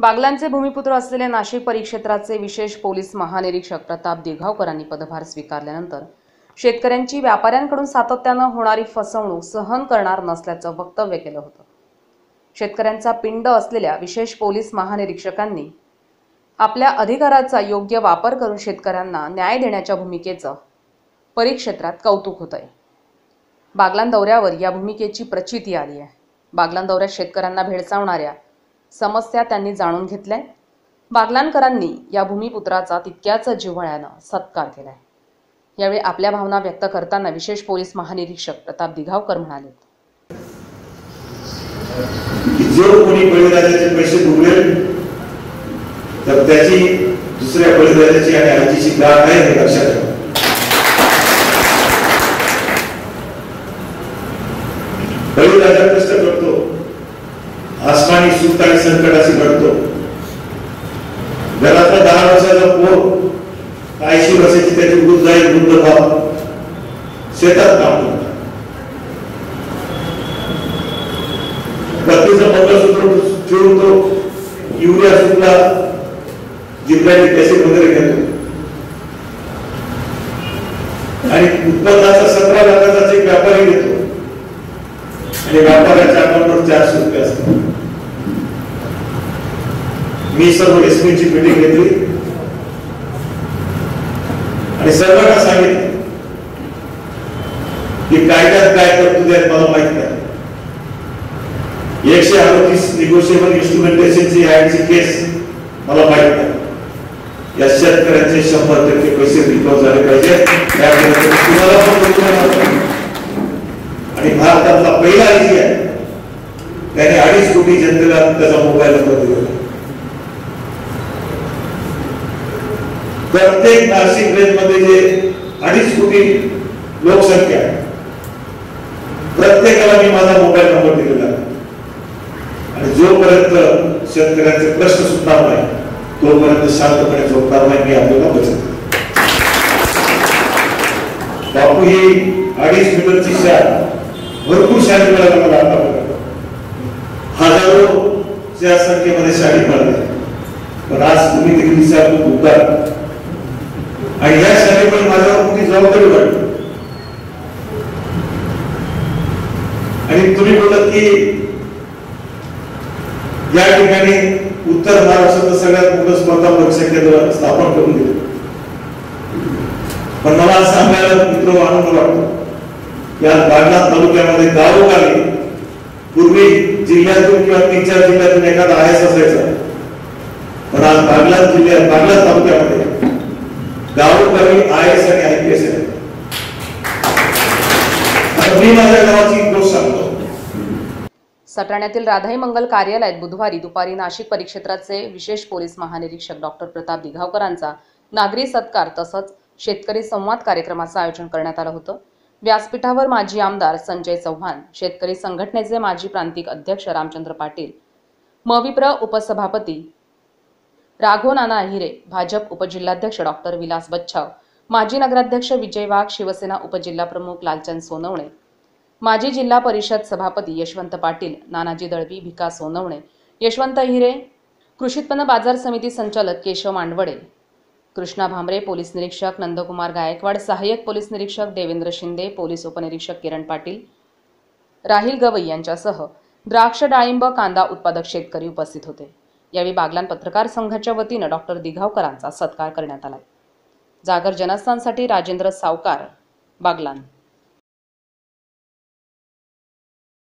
बागलांचे भूमिपुत्र असलेल्या नाशिक परिक्षेत्राचे विशेष पोलीस महानिरीक्षक प्रताप दिघावकरांनी पदभार स्वीकारल्यानंतर शेतकऱ्यांची व्यापाऱ्यांकडून सातत्याने होणारी फसवणूक सहन करणार नसल्याचं वक्तव्य केलं होतं। शेतकऱ्यांचा पिंड असलेल्या विशेष पोलीस महानिरीक्षकांनी आपल्या अधिकाराचा योग्य वापर करून शेतकऱ्यांना न्याय देण्याच्या भूमिकेचं परिक्षेत्रात कौतुक होतंय। बागलां दौऱ्यावर या भूमिकेची प्रचिती आली आहे। बागलां दौऱ्यात शेतकऱ्यांना भेडसावणाऱ्या समस्या त्यांनी जाणून घेतल्या। बागलांकरांनी या भूमिपुत्राचा तितक्याच जिव्हाळ्यानं सत्कार केलाय। यावेळी आपल्या भावना व्यक्त करताना विशेष पोलीस महानिरीक्षक प्रताप दिघावकर म्हणाले, जो कोणी बळीराजाचे पैसे बुडवेल तर त्याची दुसऱ्या बळीराजाची आणि आजीची गाठ आहे हे लक्षात ठेवा। बळीराजा कष्ट करतो, आसमानी सुख आणि संकटाशी लढतो। घरातला 10 वर्षाचा पोर 80 वर्षाची त्याची वृद्ध भाव शेतात काम करतो। पत्नीचं मंगळसूत्र ठेवून तो युरिया सुद्धा जिंकण्याचे पैसे वगैरे घेतो आणि उत्पन्नाचा 17 लाखाचा एक व्यापारी घेतो आणि व्यापाऱ्याच्या अकाउंटवर 400 रुपये असतात। मी सर्व एसपीची मीटिंग घेतली आणि सर्वांना सांगितलं की कायद्यात काय तरतुदी आहेत मला माहित नाही। 138 निगोशिएबल इन्स्ट्रुमेंटेशनची ऍक्टची केस मला माहित नाही। या शेतकऱ्यांचे 100% पैसे रिकव्हर झाले पाहिजे आणि भारतातला पहिला आयजी आहे त्याने 2.5 कोटी जनतेला त्याचा मोबाईल नंबर दिला। प्रत्येक नाशिक रेंजमध्ये जे 2.5 कोटी लोकसंख्या आहे प्रत्येकाला मी माझा मोबाईल नंबर दिलेला आहे आणि जोपर्यंत शेतकऱ्यांचे प्रश्न सुटणार नाही तोपर्यंत शांतपणे झोपणार नाही मी आपल्याला बचत। बापू ही 2.5 मीटरची शाळा भरपूर शाळेत मिळाला मला आता हजारोच्या संख्येमध्ये शाळी पडल्या पण आज तुम्ही देखील शाळेत उतार आणि या शाळेमुळे माझ्यावर मोठी जबाबदारी वाटते आणि तुम्ही बोलत की या ठिकाणी उत्तर महाराष्ट्रात सगळ्यात मोठं स्पर्धा परीक्षा केंद्र स्थापन करून दिलं पण मला सांगायला मित्र आनंद वाटतो या बागलां तालुक्यामध्ये गावोगावी पूर्वी जिल्ह्यातून किंवा 3-4 जिल्ह्यातून एखादा आयएस असायचा पण आज बागलां तालुक्यामध्ये गावोगावी आयएस आणि आयपीएस आहे। मी माझ्या गावाची गोष्ट सांगतो। सटाण्यातील राधाई मंगल कार्यालयात बुधवारी दुपारी नाशिक परिक्षेत्राचे विशेष पोलीस महानिरीक्षक डॉक्टर प्रताप दिघावकरांचा नागरी सत्कार तसंच शेतकरी संवाद कार्यक्रमाचं आयोजन करण्यात आलं होतं। व्यासपीठावर माजी आमदार संजय चव्हाण, शेतकरी संघटनेचे माजी प्रांतिक अध्यक्ष रामचंद्र पाटील, मविप्र उपसभापती राघव नाना अहिरे, भाजप उपजिल्हाध्यक्ष डॉक्टर विलास बच्छाव, माजी नगराध्यक्ष विजय वाघ, शिवसेना उपजिल्हाप्रमुख लालचंद सोनवणे, माजी जिल्हा परिषद सभापती यशवंत पाटील, नानाजी दळवी, भिका सोनवणे, यशवंत अहिरे, कृषी उत्पन्न बाजार समिती संचालक केशव मांडवडे, कृष्णा भामरे, पोलीस निरीक्षक नंदकुमार गायकवाड, सहाय्यक पोलीस निरीक्षक देवेंद्र शिंदे, पोलीस उपनिरीक्षक किरण पाटील, राहिल गवई यांच्यासह द्राक्ष, डाळिंब, कांदा उत्पादक शेतकरी उपस्थित होते। यावेळी बागलां पत्रकार संघाच्या वतीनं डॉक्टर दिघावकरांचा सत्कार करण्यात आला। जागर जनस्थानसाठी राजेंद्र सावकार, बागलां।